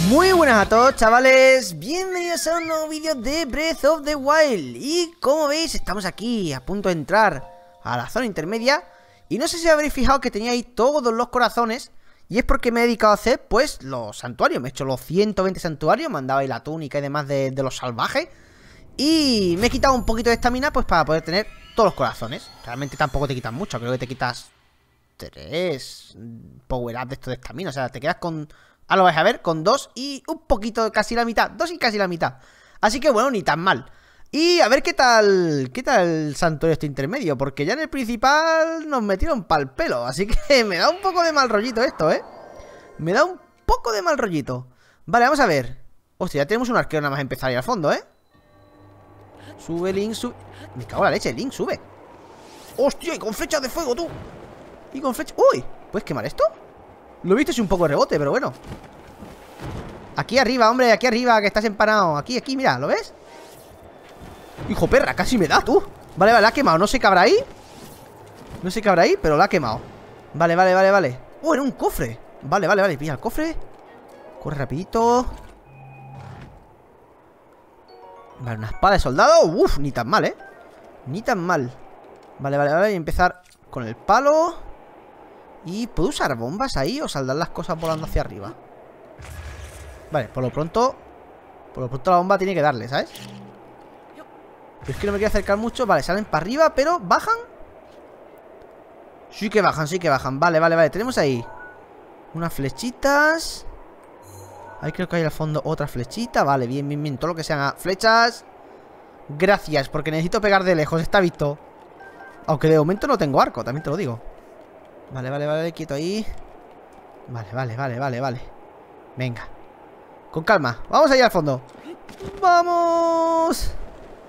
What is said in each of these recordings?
Muy buenas a todos, chavales, bienvenidos a un nuevo vídeo de Breath of the Wild. Y como veis, estamos aquí a punto de entrar a la zona intermedia. Y no sé si habréis fijado que tenía ahí todos los corazones. Y es porque me he dedicado a hacer, pues, los santuarios. Me he hecho los 120 santuarios, me han dado ahí la túnica y demás de los salvajes. Y me he quitado un poquito de estamina, pues, para poder tener todos los corazones. Realmente tampoco te quitan mucho, creo que te quitas 3 power-up de esto de estamina. O sea, te quedas con... ahora lo vais a ver, con 2 y un poquito, casi la mitad. 2 y casi la mitad. Así que bueno, ni tan mal. Y a ver qué tal el santuario este intermedio, porque ya en el principal nos metieron pa'l pelo. Así que me da un poco de mal rollito esto, me da un poco de mal rollito. Vale, vamos a ver. Hostia, ya tenemos un arquero nada más empezar ahí al fondo, Sube, Link, sube. Me cago en la leche, Link, sube. Hostia, y con flechas de fuego, tú. Y con flechas... Uy, ¿puedes quemar esto? Lo viste, es un poco de rebote, pero bueno. Aquí arriba, hombre, aquí arriba, que estás empanado. Aquí, mira, ¿lo ves? Hijo perra, casi me da, tú. Vale, la ha quemado, no sé qué habrá ahí. No sé qué habrá ahí, pero la ha quemado. Vale. Oh, era un cofre. Vale, pilla el cofre. Corre rapidito. Vale, una espada de soldado. Uf, ni tan mal, ni tan mal. Vale, voy a empezar con el palo. ¿Y puedo usar bombas ahí o saldrán las cosas volando hacia arriba? Vale, por lo pronto la bomba tiene que darle, ¿sabes? Pero es que no me quiero acercar mucho. Vale, salen para arriba, pero ¿bajan? Sí que bajan. Vale, tenemos ahí unas flechitas. Ahí creo que hay al fondo otra flechita. Vale, bien, todo lo que sean flechas. Gracias, porque necesito pegar de lejos, está visto. Aunque de momento no tengo arco, también te lo digo. Vale, quieto ahí. Vale. Venga, con calma, vamos allá al fondo. ¡Vamos!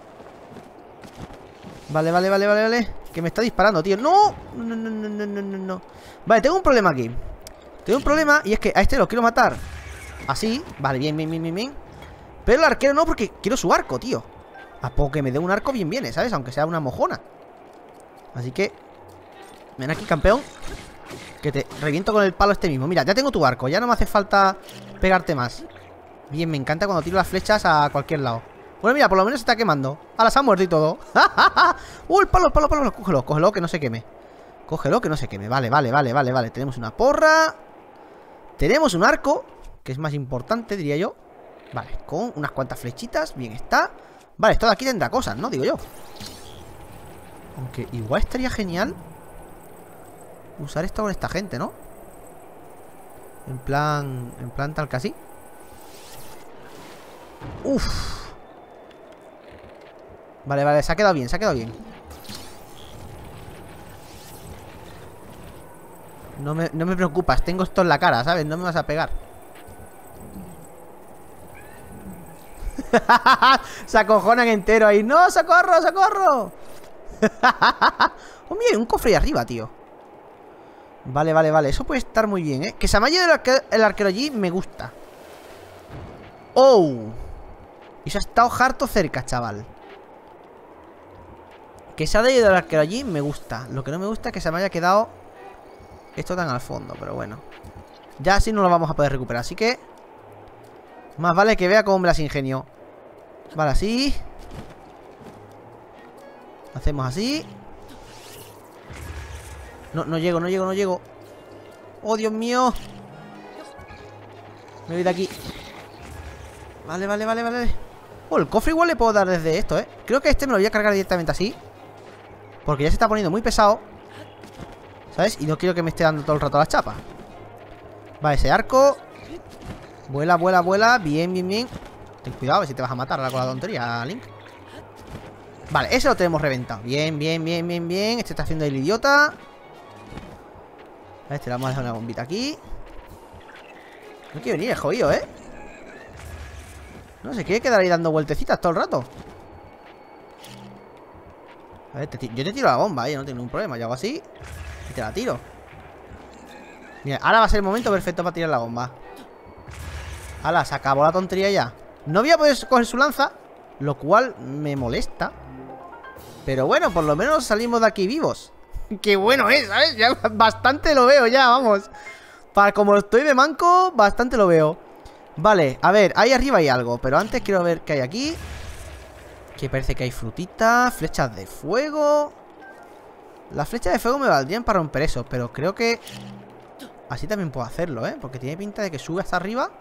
Vale. Que me está disparando, tío. ¡No! No. Vale, tengo un problema aquí. Tengo un problema y es que a este lo quiero matar así. Vale, bien. Pero el arquero no, porque quiero su arco, tío. A poco que me dé un arco bien viene, ¿sabes? Aunque sea una mojona. Así que... ven aquí, campeón, que te reviento con el palo este mismo. Mira, ya tengo tu arco, ya no me hace falta pegarte más. Bien, me encanta cuando tiro las flechas a cualquier lado. Bueno, mira, por lo menos se está quemando. Ahora se ha muerto y todo. El palo. Cógelo, que no se queme. Vale. Tenemos una porra. Tenemos un arco, que es más importante, diría yo. Vale, con unas cuantas flechitas. Bien está. Vale, esto de aquí tendrá cosas, ¿no? Digo yo. Aunque igual estaría genial usar esto con esta gente, ¿no? En plan tal que así. Uf. Vale, se ha quedado bien. No me preocupas, tengo esto en la cara, ¿sabes? No me vas a pegar. Se acojonan entero ahí. ¡No, socorro! Oh, mira, hay un cofre ahí arriba, tío. Vale, eso puede estar muy bien, que se me haya ido el arquero allí, me gusta. ¡Oh! Eso ha estado harto cerca, chaval. Que se haya ido el arquero allí, me gusta. Lo que no me gusta es que se me haya quedado esto tan al fondo, pero bueno. Ya así no lo vamos a poder recuperar, así que más vale que vea cómo me las ingenio. Vale, así. Hacemos así. No llego. Oh, Dios mío. Me voy de aquí. Vale. Oh, el cofre igual le puedo dar desde esto, Creo que este me lo voy a cargar directamente así, porque ya se está poniendo muy pesado, ¿sabes? Y no quiero que me esté dando todo el rato la chapa. Vale, ese arco. Vuela. Bien. Ten cuidado, a ver si te vas a matar ahora con la tontería, Link. Vale, ese lo tenemos reventado. Bien. Este está haciendo el idiota. A este le vamos a dejar una bombita aquí. No quiere venir, es jodido, No se quiere quedar ahí dando vueltecitas todo el rato. A ver, yo te tiro la bomba, no tengo ningún problema. Yo hago así y te la tiro. Mira, ahora va a ser el momento perfecto para tirar la bomba. Hala, se acabó la tontería ya. No voy a poder coger su lanza, lo cual me molesta. Pero bueno, por lo menos salimos de aquí vivos. Qué bueno es, ¿sabes? Ya bastante lo veo ya, vamos. Para como estoy de manco, bastante lo veo. Vale, a ver, ahí arriba hay algo. Pero antes quiero ver qué hay aquí. Que parece que hay frutitas, flechas de fuego. Las flechas de fuego me valdrían para romper eso, pero creo que así también puedo hacerlo, ¿eh? Porque tiene pinta de que sube hasta arriba.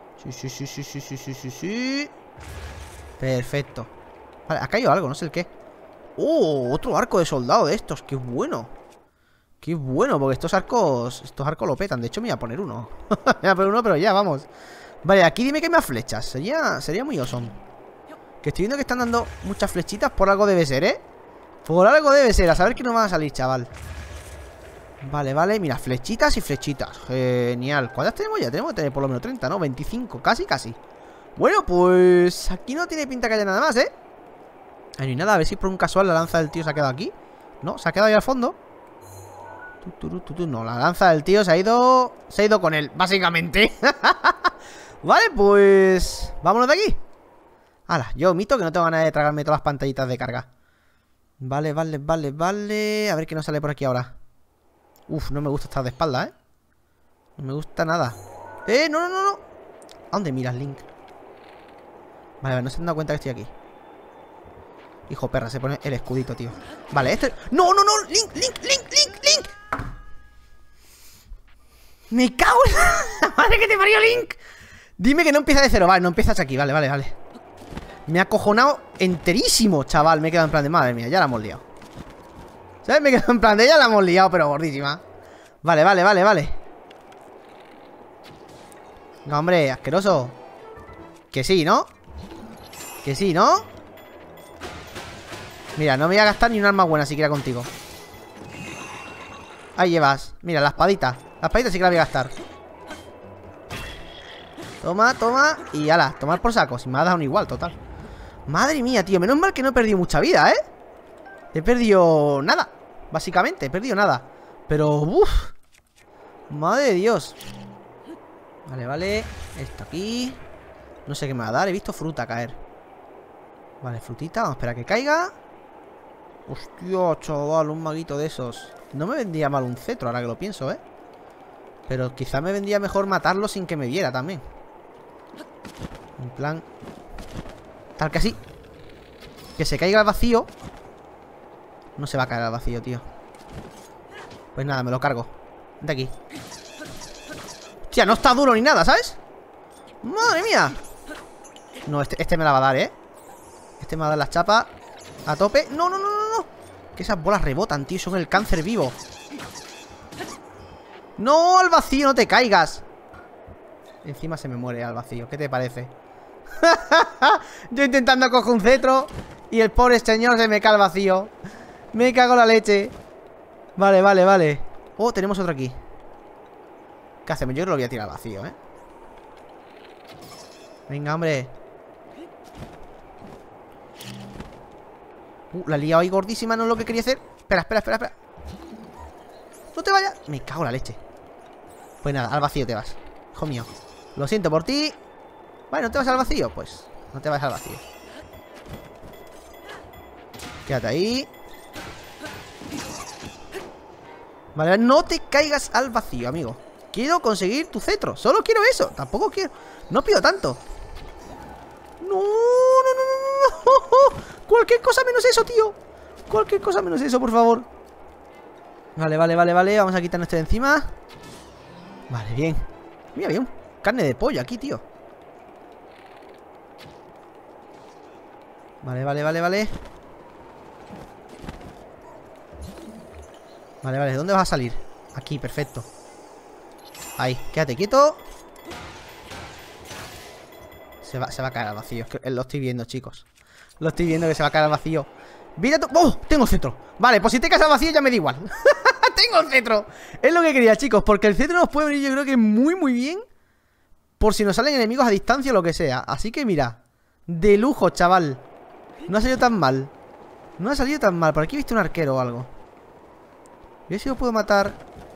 Sí. Perfecto. Vale, ha caído algo, no sé el qué. ¡Oh! Otro arco de soldado de estos. ¡Qué bueno! ¡Qué bueno! Porque estos arcos lo petan. De hecho me voy a poner uno. Me voy a poner uno, pero ya, vamos. Vale, aquí dime que hay más flechas. Sería muy awesome. Que estoy viendo que están dando muchas flechitas. Por algo debe ser, ¿eh? Por algo debe ser. A saber que no van a salir, chaval. Vale. Mira, flechitas y flechitas. Genial. ¿Cuántas tenemos ya? Tenemos que tener por lo menos 30, ¿no? 25, casi. Bueno, pues aquí no tiene pinta que haya nada más, ¿eh? Ahí no hay nada. A ver si por un casual la lanza del tío se ha quedado aquí. No, se ha quedado ahí al fondo. No, la lanza del tío se ha ido con él, básicamente. Vale, pues vámonos de aquí. Hala, yo omito que no tengo ganas de tragarme todas las pantallitas de carga. Vale. A ver qué nos sale por aquí ahora. Uf, no me gusta estar de espalda, ¿eh? No me gusta nada. No. ¿A dónde miras, Link? Vale, no se han dado cuenta que estoy aquí. Hijo perra, se pone el escudito, tío. Vale, este... ¡No! ¡Link! ¡Me cago en la madre que te parió, Link! Dime que no empieza de cero. Vale, no empiezas aquí. Vale. Me ha acojonado enterísimo, chaval. Me he quedado en plan de madre mía, ya la hemos liado. ¿Sabes? Me he quedado en plan de ya la hemos liado, pero gordísima. Vale. No, hombre, asqueroso. Que sí, ¿no? Mira, no me voy a gastar ni un arma buena siquiera contigo. Ahí llevas. Mira, la espadita. La espadita sí que la voy a gastar. Toma. Y ala, tomar por saco. Si me ha dado un igual, total. Madre mía, tío. Menos mal que no he perdido mucha vida, ¿eh? He perdido nada. Básicamente, he perdido nada. Pero, uff. Madre de Dios. Vale. Esto aquí. No sé qué me va a dar. He visto fruta caer. Vale, frutita. Vamos a esperar a que caiga. Hostia, chaval, un maguito de esos. No me vendría mal un cetro, ahora que lo pienso, ¿eh? Pero quizá me vendría mejor matarlo sin que me viera también. En plan... tal que así. Que se caiga al vacío. No se va a caer al vacío, tío. Pues nada, me lo cargo. Vente aquí. Hostia, no está duro ni nada, ¿sabes? ¡Madre mía! No, este me la va a dar, ¿eh? Este me va a dar las chapas a tope. ¡No! Que esas bolas rebotan, tío. Son el cáncer vivo. ¡No! ¡Al vacío! ¡No te caigas! Encima se me muere al vacío. ¿Qué te parece? Yo intentando coger un cetro y el pobre señor se me cae al vacío. Me cago en la leche. Vale. Oh, tenemos otro aquí. ¿Qué hacemos? Yo creo que lo voy a tirar al vacío, ¿eh? Venga, hombre. La he liado ahí gordísima, no es lo que quería hacer. Espera. No te vayas. Me cago en la leche. Pues nada, al vacío te vas. Hijo mío. Lo siento por ti. Vale, ¿no te vas al vacío? Pues no te vas al vacío. Quédate ahí. Vale, no te caigas al vacío, amigo. Quiero conseguir tu cetro. Solo quiero eso. Tampoco quiero. No pido tanto. No. Cualquier cosa menos eso, tío. Cualquier cosa menos eso, por favor. Vale. Vamos a quitarnos esto de encima. Vale, bien. Mira, había un carne de pollo aquí, tío. Vale. Vale, ¿dónde vas a salir? Aquí, perfecto. Ahí, quédate quieto. Se va a caer al vacío. Es que lo estoy viendo, chicos. Lo estoy viendo que se va a caer al vacío. ¡Mira tú! ¡Oh! Tengo el cetro. Vale, pues si te caes al vacío ya me da igual. Tengo el cetro. Es lo que quería, chicos. Porque el cetro nos puede venir, yo creo que muy bien. Por si nos salen enemigos a distancia o lo que sea. Así que mira. De lujo, chaval. No ha salido tan mal. Por aquí he visto un arquero o algo. Yo si lo puedo matar.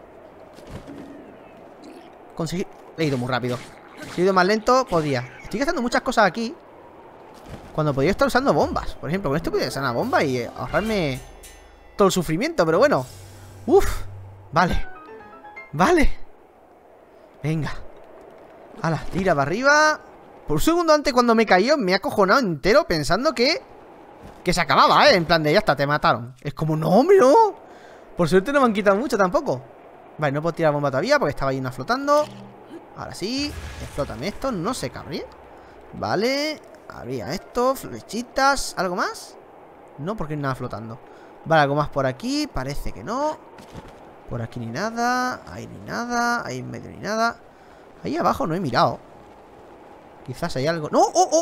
Conseguir. He ido muy rápido. Si he ido más lento, podía. Estoy gastando muchas cosas aquí cuando podría estar usando bombas. Por ejemplo, con esto podría usar una bomba y ahorrarme todo el sufrimiento. Pero bueno. Uf. Vale. Venga. Ala, tira para arriba. Por un segundo antes cuando me he caído me he acojonado entero pensando que se acababa, En plan de ya está, te mataron. Es como, no, hombre, no. Por suerte no me han quitado mucho tampoco. Vale, no puedo tirar bomba todavía porque estaba ahí una flotando. Ahora sí, explótame esto, no se cabre. Vale, habría esto, flechitas. ¿Algo más? No, porque no hay nada flotando. Vale, algo más por aquí, parece que no. Por aquí ni nada, ahí ni nada, ahí en medio ni nada. Ahí abajo no he mirado. Quizás hay algo. ¡No!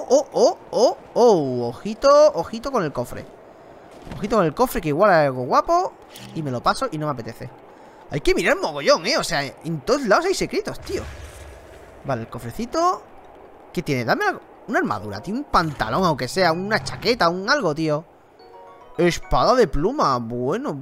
¡Oh! Ojito, ojito con el cofre. Ojito con el cofre, que igual hay algo guapo. Y me lo paso y no me apetece. Hay que mirar mogollón, O sea, en todos lados hay secretos, tío. Vale, el cofrecito. ¿Qué tiene? Dame algo. Una armadura, tío. Un pantalón, aunque sea. Una chaqueta, un algo, tío. Espada de pluma. Bueno.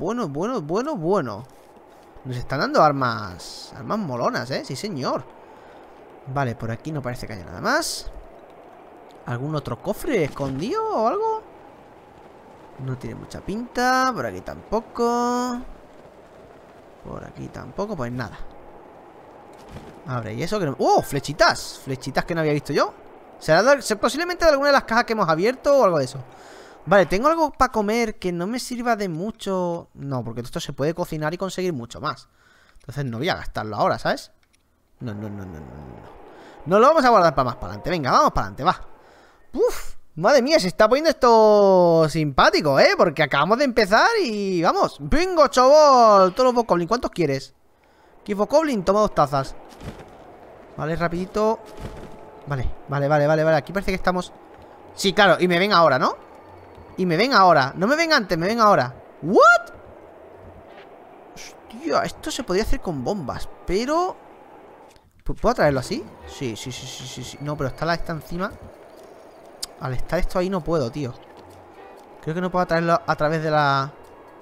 Nos están dando armas. Armas molonas, Sí, señor. Vale, por aquí no parece que haya nada más. ¿Algún otro cofre escondido o algo? No tiene mucha pinta. Por aquí tampoco. Por aquí tampoco, pues nada. Abre, y eso que no... ¡Oh! Flechitas. Flechitas que no había visto yo. Será posiblemente de alguna de las cajas que hemos abierto o algo de eso. Vale, tengo algo para comer que no me sirva de mucho. No, porque esto se puede cocinar y conseguir mucho más. Entonces no voy a gastarlo ahora, ¿sabes? No. No lo vamos a guardar para más para adelante. Venga, vamos para adelante, va. Uf, madre mía, se está poniendo esto simpático, porque acabamos de empezar y vamos. ¡Bingo, chaval! Todos los bokoblin, ¿cuántos quieres? ¿Quieres bokoblin? Toma 2 tazas. Vale, rapidito. Vale. Aquí parece que estamos... Sí, claro, y me ven ahora, ¿no? Y me ven ahora. No me ven antes, me ven ahora. ¿What? Hostia, esto se podría hacer con bombas, pero... ¿Puedo traerlo así? Sí. No, pero está encima. Al estar esto ahí no puedo, tío. Creo que no puedo traerlo a través de la...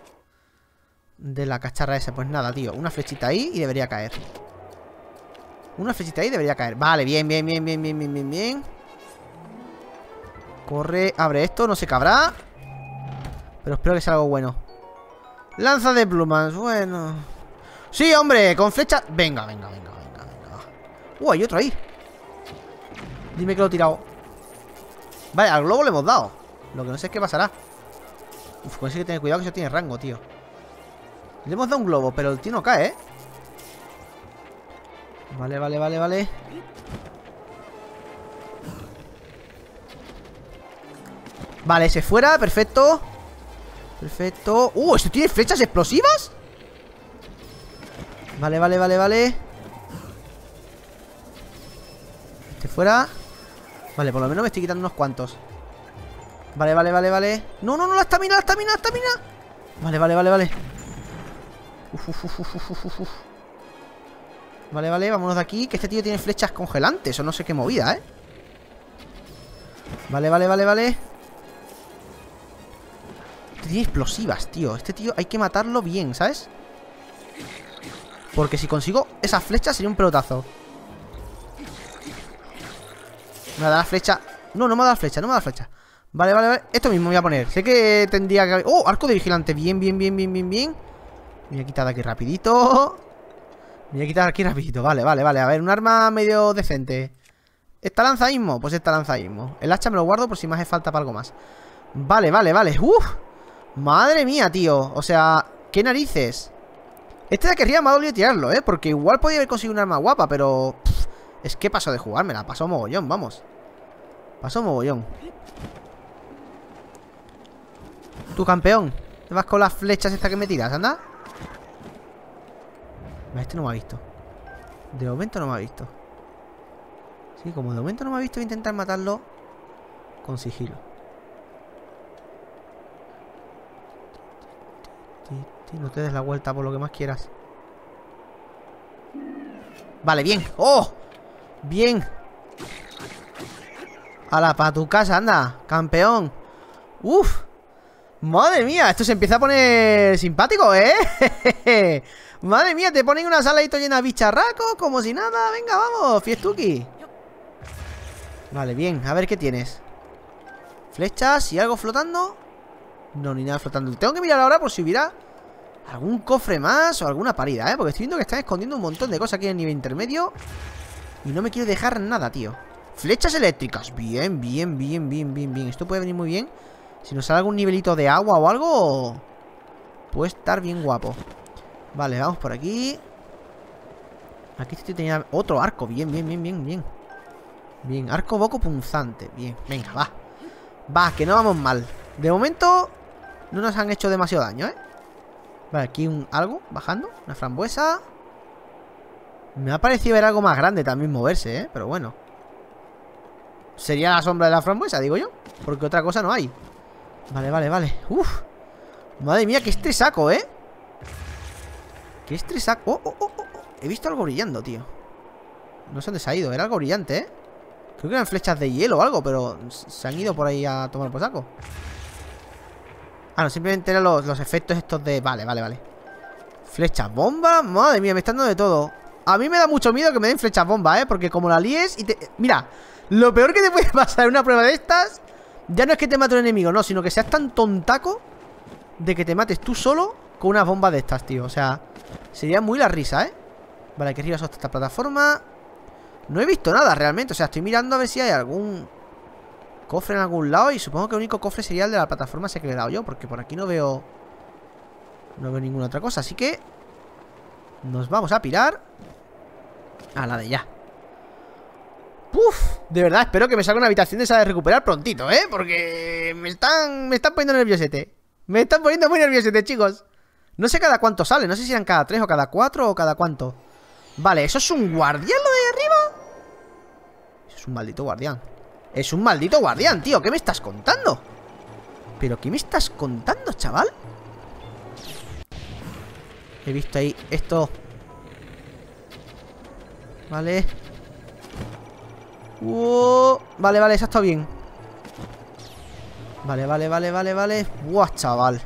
cacharra esa. Pues nada, tío. Una flechita ahí y debería caer. Vale, bien. Corre, abre esto, no se cabrá. Pero espero que sea algo bueno. Lanza de plumas, bueno. Sí, hombre, con flecha. Venga. Hay otro ahí. Dime que lo he tirado. Vale, al globo le hemos dado. Lo que no sé es qué pasará. Uf, con eso hay que tener cuidado, que eso tiene rango, tío. Le hemos dado un globo, pero el tío no cae, Vale. Vale, ese fuera, perfecto. ¿Esto tiene flechas explosivas? Vale. Este fuera. Vale, por lo menos me estoy quitando unos cuantos. Vale. No, la estamina. Vale. Uf. Vale, vámonos de aquí. Que este tío tiene flechas congelantes o no sé qué movida, Vale. Este tiene explosivas, tío. Este tío hay que matarlo bien, ¿sabes? Porque si consigo esas flechas sería un pelotazo. Me va a dar la flecha. No me va a dar flecha. Vale. Esto mismo voy a poner. Sé que tendría que... ¡Oh! Arco de vigilante. Bien. Me voy a quitar de aquí rapidito. Vale. A ver, un arma medio decente. ¿Esta lanza mismo? Pues esta lanza mismo. El hacha me lo guardo por si me hace falta para algo más. Vale. ¡Uf! Madre mía, tío. O sea, ¿qué narices? Este de aquí arriba me ha dolido tirarlo, porque igual podía haber conseguido un arma guapa, pero... es que paso de jugármela. Paso mogollón, vamos. Tu campeón. ¿Te vas con las flechas estas que me tiras? Anda. Este no me ha visto. De momento no me ha visto. Sí, como de momento no me ha visto, voy a intentar matarlo con sigilo. No te des la vuelta por lo que más quieras. Vale, bien. ¡Oh! Bien. ¡Hala, para tu casa, anda! ¡Campeón! ¡Uf! ¡Madre mía! Esto se empieza a poner simpático, Madre mía, te ponen una saladito llena de bicharracos, como si nada. Venga, vamos, fiestuki. Vale, bien, a ver qué tienes. Flechas y algo flotando. No, ni nada flotando. Tengo que mirar ahora por si hubiera algún cofre más o alguna parida, porque estoy viendo que están escondiendo un montón de cosas aquí en el nivel intermedio. Y no me quiero dejar nada, tío. Flechas eléctricas. Bien, bien, bien, bien, bien, bien. Esto puede venir muy bien. Si nos sale algún nivelito de agua o algo, puede estar bien guapo. Vale, vamos por aquí. Aquí tenía otro arco. Bien, bien, bien, bien, bien. Bien, arco boco punzante. Bien, venga, va. Va, que no vamos mal. De momento no nos han hecho demasiado daño, ¿eh? Vale, aquí algo bajando. Una frambuesa. Me ha parecido ver algo más grande también moverse, ¿eh? Pero bueno. Sería la sombra de la frambuesa, digo yo. Porque otra cosa no hay. Vale, vale, vale. Uf. Madre mía, qué estresaco, ¿eh? Qué estresaco. Oh, oh, oh, oh. He visto algo brillando, tío. No sé dónde se ha ido. Era algo brillante, ¿eh? Creo que eran flechas de hielo o algo, pero se han ido por ahí a tomar por saco. Ah, no, simplemente eran los efectos estos de... Vale, vale, vale. Flechas bomba. Madre mía, me están dando de todo. A mí me da mucho miedo que me den flechas bomba, ¿eh? Porque como la líes y te... Mira, lo peor que te puede pasar en una prueba de estas ya no es que te mate un enemigo, no, sino que seas tan tontaco de que te mates tú solo con unas bombas de estas, tío. O sea, sería muy la risa, ¿eh? Vale, aquí arriba sobre esta plataforma. No he visto nada realmente, o sea, estoy mirando a ver si hay algún cofre en algún lado. Y supongo que el único cofre sería el de la plataforma ese que le he dado yo, porque por aquí no veo ninguna otra cosa, así que nos vamos a pirar a la de ya. Uf, de verdad espero que me salga una habitación de esa de recuperar prontito, ¿eh? Porque me están poniendo nerviosete. Me están poniendo muy nerviosete, chicos. No sé cada cuánto sale, no sé si eran cada 3 o cada 4 o cada cuánto. Vale, ¿eso es un guardián lo de ahí arriba? Eso es un maldito guardián. Es un maldito guardián, tío. ¿Qué me estás contando? ¿Pero qué me estás contando, chaval? He visto ahí esto. Vale. Vale, vale, eso está bien. Vale, vale, vale, vale, vale. Buah, chaval.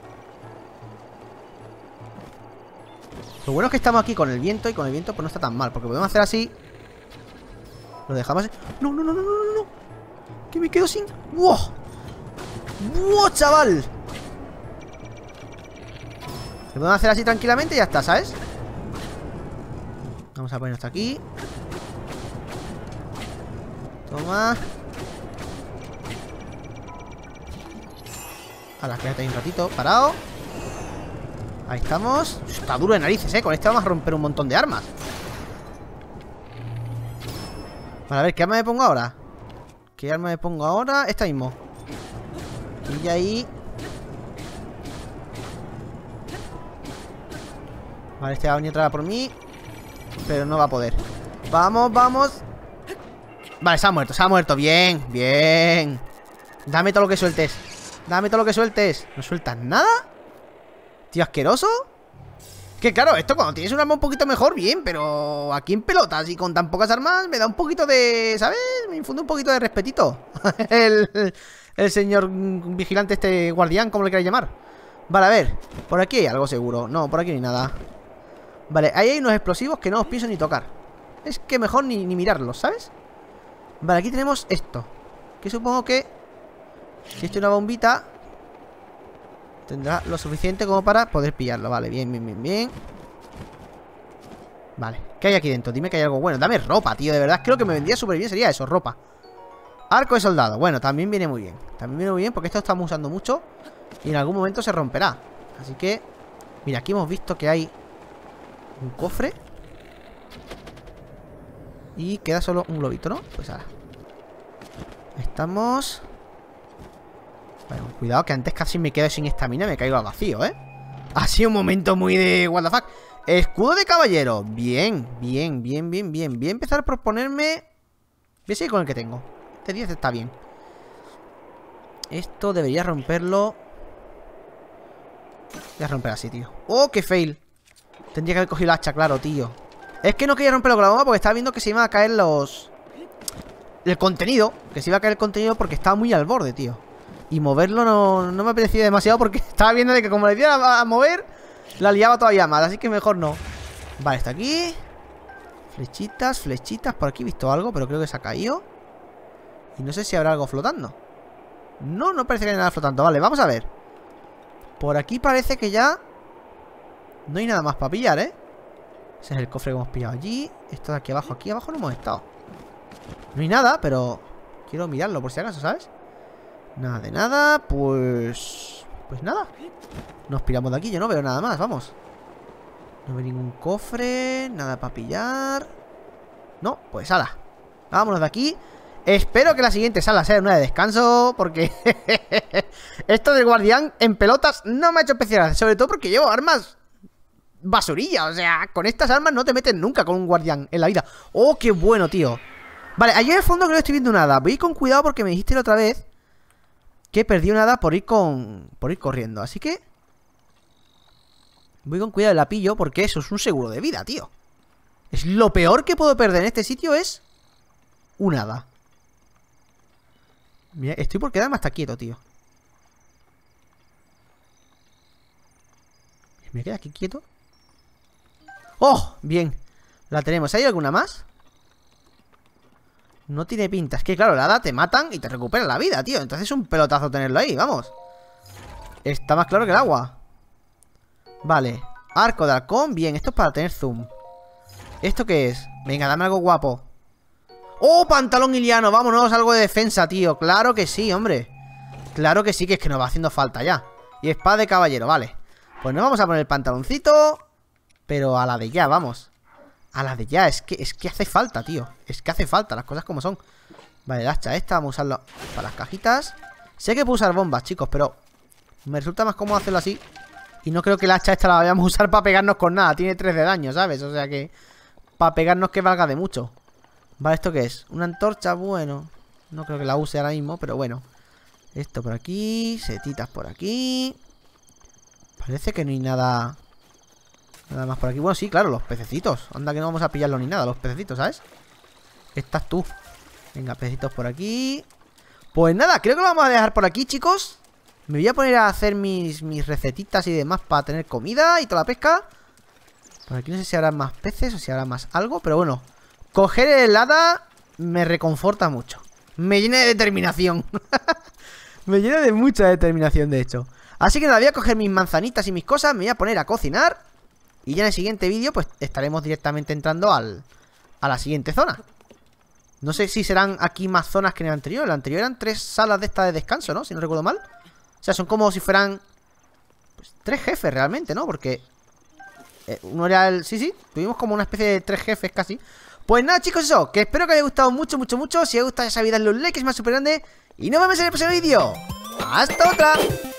Lo bueno es que estamos aquí con el viento. Y con el viento pues no está tan mal, porque podemos hacer así. Lo dejamos así. No, no, no, no, no, no. Que me quedo sin... ¡Wow! ¡Wow, chaval! Lo podemos hacer así tranquilamente y ya está, ¿sabes? Vamos a poner esto aquí. Toma. Ahora, quédate ahí un ratito, parado. Ahí estamos. Está duro de narices, con este vamos a romper un montón de armas. Vale, a ver, ¿qué arma me pongo ahora? ¿Qué arma me pongo ahora? Esta mismo. Y ahí. Vale, este va a venir otra vez por mí, pero no va a poder. Vamos, vamos. Vale, se ha muerto, bien, bien. Dame todo lo que sueltes. Dame todo lo que sueltes. ¿No sueltas nada? Tío asqueroso. Que claro, esto cuando tienes un arma un poquito mejor, bien. Pero aquí en pelotas y con tan pocas armas me da un poquito de... ¿Sabes? Me infunde un poquito de respetito el señor vigilante, este guardián, como le queráis llamar. Vale, a ver, por aquí hay algo seguro. No, por aquí no hay nada. Vale, ahí hay unos explosivos que no os pienso ni tocar. Es que mejor ni mirarlos, ¿sabes? Vale, aquí tenemos esto, que supongo que si esto es una bombita tendrá lo suficiente como para poder pillarlo. Vale, bien, bien, bien, bien. Vale, ¿qué hay aquí dentro? Dime que hay algo bueno. Dame ropa, tío, de verdad. Creo que me vendría súper bien, sería eso, ropa. Arco de soldado, bueno, también viene muy bien. También viene muy bien porque esto lo estamos usando mucho y en algún momento se romperá. Así que, mira, aquí hemos visto que hay un cofre y queda solo un globito, ¿no? Pues ahora estamos. Bueno, cuidado que antes casi me quedo sin estamina y me caigo al vacío, ¿eh? Ha sido un momento muy de what the fuck. Escudo de caballero. Bien, bien, bien, bien, bien. Voy a empezar por ponerme... Voy a seguir con el que tengo. Este 10 está bien. Esto debería romperlo. Voy a romper así, tío. ¡Oh, qué fail! Tendría que haber cogido el hacha, claro, tío. Es que no quería romperlo con la bomba porque estaba viendo que se iban a caer los... El contenido. Que se iba a caer el contenido porque estaba muy al borde, tío. Y moverlo no me apetecía demasiado porque estaba viendo de que como le diera a mover, la liaba todavía más. Así que mejor no. Vale, está aquí. Flechitas, flechitas. Por aquí he visto algo, pero creo que se ha caído. Y no sé si habrá algo flotando. No, no parece que haya nada flotando. Vale, vamos a ver. Por aquí parece que ya no hay nada más para pillar, ¿eh? Ese es el cofre que hemos pillado allí. Esto de aquí abajo no hemos estado. No hay nada, pero quiero mirarlo por si acaso, ¿sabes? Nada de nada, pues nada. Nos piramos de aquí, yo no veo nada más, vamos. No veo ningún cofre, nada para pillar. No, pues ala, vámonos de aquí. Espero que la siguiente sala sea una de descanso, porque esto del guardián en pelotas no me ha hecho especial. Sobre todo porque llevo armas basurilla, o sea, con estas armas no te metes nunca con un guardián en la vida. Oh, qué bueno, tío. Vale, allí en el fondo que no estoy viendo nada. Voy con cuidado porque me dijiste la otra vez que perdí nada por ir corriendo. Así que voy con cuidado, la pillo, porque eso es un seguro de vida, tío. Es lo peor que puedo perder en este sitio, es un hada. Mira, estoy por quedarme hasta quieto, tío. ¿Me queda aquí quieto? ¡Oh! Bien, la tenemos. ¿Hay alguna más? No tiene pinta. Es que claro, la hada te matan y te recuperan la vida, tío. Entonces es un pelotazo tenerlo ahí, vamos. Está más claro que el agua. Vale, arco de halcón. Bien, esto es para tener zoom. ¿Esto qué es? Venga, dame algo guapo. ¡Oh, pantalón iliano! Vámonos, algo de defensa, tío. Claro que sí, hombre. Claro que sí, que es que nos va haciendo falta ya. Y espada de caballero, vale. Pues nos vamos a poner el pantaloncito, pero a la de ya, vamos. A la de ya, es que hace falta, tío. Es que hace falta, las cosas como son. Vale, el hacha esta, vamos a usarlo para las cajitas. Sé que puedo usar bombas, chicos, pero me resulta más cómodo hacerlo así. Y no creo que el hacha esta la vayamos a usar para pegarnos con nada. Tiene 3 de daño, ¿sabes? O sea que para pegarnos que valga de mucho. Vale, ¿esto qué es? Una antorcha, bueno. No creo que la use ahora mismo, pero bueno. Esto por aquí, setitas por aquí. Parece que no hay nada más por aquí. Bueno, sí, claro, los pececitos. Anda que no vamos a pillarlo ni nada, los pececitos, ¿sabes? Estás tú. Venga, pececitos por aquí. Pues nada, creo que lo vamos a dejar por aquí, chicos. Me voy a poner a hacer mis recetitas y demás para tener comida y toda la pesca. Por aquí no sé si habrá más peces o si habrá más algo, pero bueno. Coger el hada me reconforta mucho. Me llena de determinación. Me llena de mucha determinación, de hecho. Así que nada, voy a coger mis manzanitas y mis cosas. Me voy a poner a cocinar. Y ya en el siguiente vídeo pues estaremos directamente entrando a la siguiente zona. No sé si serán aquí más zonas que en el anterior. El anterior eran 3 salas de esta de descanso, ¿no? Si no recuerdo mal. O sea, son como si fueran pues 3 jefes realmente, ¿no? Porque uno era el... Sí, tuvimos como una especie de 3 jefes casi. Pues nada, chicos, eso, que espero que os haya gustado mucho. Si os gusta, ya sabéis, darle un like, es más súper grande. Y nos vemos en el próximo vídeo. ¡Hasta otra!